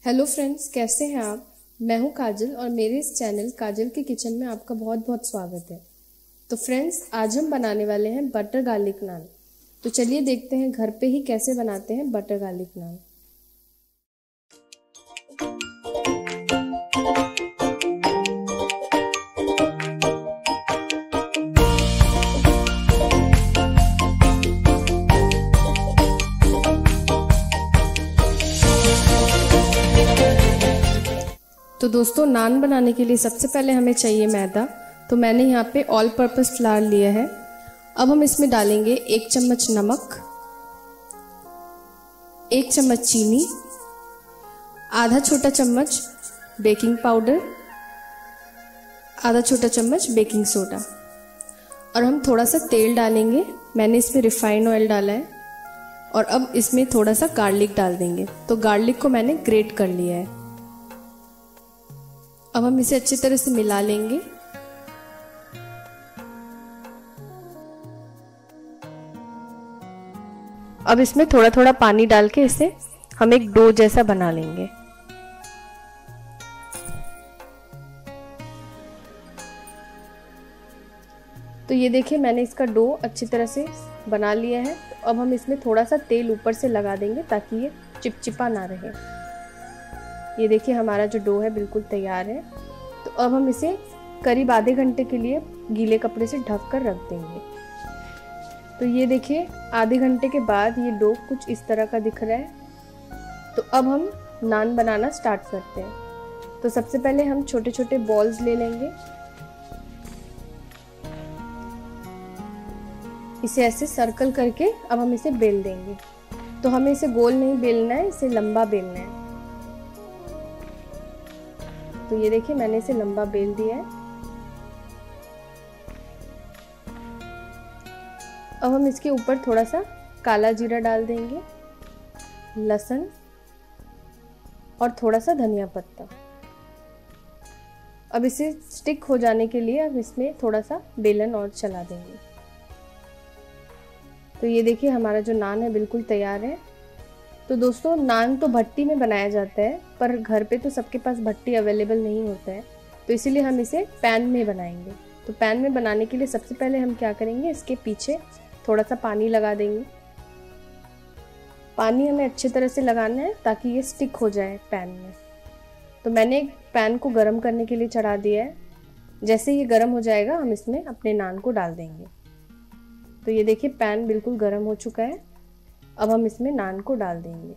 Hello friends, कैसे हैं आप। मैं हूं काजल और मेरे इस चैनल काजल के किचन में आपका बहुत बहुत स्वागत है। तो फ्रेंड्स, आज हम बनाने वाले हैं बटर गार्लिक नान। तो चलिए देखते हैं घर पे ही कैसे बनाते हैं बटर गार्लिक नान। तो दोस्तों, नान बनाने के लिए सबसे पहले हमें चाहिए मैदा। तो मैंने यहाँ पे ऑल पर्पस फ्लावर लिया है। अब हम इसमें डालेंगे 1 चम्मच नमक, 1 चम्मच चीनी, आधा छोटा चम्मच बेकिंग पाउडर, आधा छोटा चम्मच बेकिंग सोडा, और हम थोड़ा सा तेल डालेंगे। मैंने इसमें रिफाइंड ऑयल डाला है। और अब इसमें थोड़ा सा गार्लिक डाल देंगे। तो गार्लिक को मैंने ग्रेट कर लिया है। अब हम इसे अच्छी तरह से मिला लेंगे। अब इसमें थोड़ा थोड़ा पानी डाल के इसे हम एक डो जैसा बना लेंगे। तो ये देखिए, मैंने इसका डो अच्छी तरह से बना लिया है। तो अब हम इसमें थोड़ा सा तेल ऊपर से लगा देंगे ताकि ये चिपचिपा ना रहे। ये देखिए, हमारा जो डो है बिल्कुल तैयार है। तो अब हम इसे करीब आधे घंटे के लिए गीले कपड़े से ढक कर रख देंगे। तो ये देखिए, आधे घंटे के बाद ये डो कुछ इस तरह का दिख रहा है। तो अब हम नान बनाना स्टार्ट करते हैं। तो सबसे पहले हम छोटे छोटे बॉल्स ले लेंगे। इसे ऐसे सर्कल करके अब हम इसे बेल देंगे। तो हमें इसे गोल नहीं बेलना है, इसे लंबा बेलना है। तो ये देखिए, मैंने इसे लंबा बेल दिया है। अब हम इसके ऊपर थोड़ा सा काला जीरा डाल देंगे, लहसुन और थोड़ा सा धनिया पत्ता। अब इसे स्टिक हो जाने के लिए अब इसमें थोड़ा सा बेलन और चला देंगे। तो ये देखिए, हमारा जो नान है बिल्कुल तैयार है। तो दोस्तों, नान तो भट्टी में बनाया जाता है, पर घर पे तो सबके पास भट्टी अवेलेबल नहीं होता है। तो इसीलिए हम इसे पैन में बनाएंगे। तो पैन में बनाने के लिए सबसे पहले हम क्या करेंगे, इसके पीछे थोड़ा सा पानी लगा देंगे। पानी हमें अच्छी तरह से लगाना है ताकि ये स्टिक हो जाए पैन में। तो मैंने एक पैन को गर्म करने के लिए चढ़ा दिया है। जैसे ये गर्म हो जाएगा, हम इसमें अपने नान को डाल देंगे। तो ये देखिए, पैन बिल्कुल गर्म हो चुका है। अब हम इसमें नान को डाल देंगे।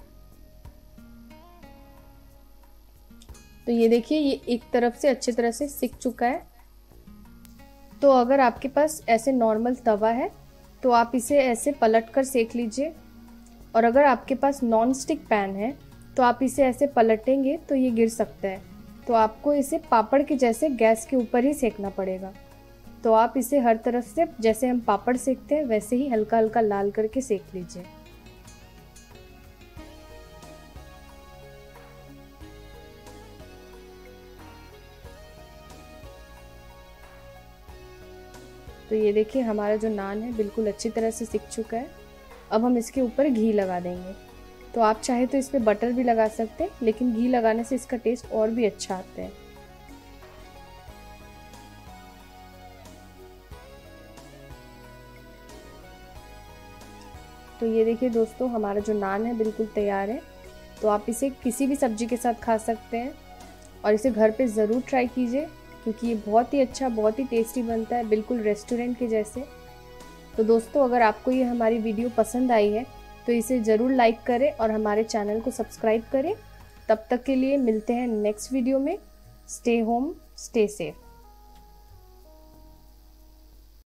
तो ये देखिए, ये एक तरफ से अच्छी तरह से सिक चुका है। तो अगर आपके पास ऐसे नॉर्मल तवा है तो आप इसे ऐसे पलट कर सेक लीजिए। और अगर आपके पास नॉन स्टिक पैन है तो आप इसे ऐसे पलटेंगे तो ये गिर सकता है। तो आपको इसे पापड़ के जैसे गैस के ऊपर ही सेकना पड़ेगा। तो आप इसे हर तरफ से जैसे हम पापड़ सेकते हैं वैसे ही हल्का हल्का लाल करके सेक लीजिए। तो ये देखिए, हमारा जो नान है बिल्कुल अच्छी तरह से सिक चुका है। अब हम इसके ऊपर घी लगा देंगे। तो आप चाहे तो इस पे बटर भी लगा सकते हैं, लेकिन घी लगाने से इसका टेस्ट और भी अच्छा आता है। तो ये देखिए दोस्तों, हमारा जो नान है बिल्कुल तैयार है। तो आप इसे किसी भी सब्जी के साथ खा सकते हैं और इसे घर पे ज़रूर ट्राई कीजिए, क्योंकि ये बहुत ही अच्छा, बहुत ही टेस्टी बनता है, बिल्कुल रेस्टोरेंट के जैसे। तो दोस्तों, अगर आपको ये हमारी वीडियो पसंद आई है तो इसे ज़रूर लाइक करें और हमारे चैनल को सब्सक्राइब करें। तब तक के लिए मिलते हैं नेक्स्ट वीडियो में। Stay home, stay safe.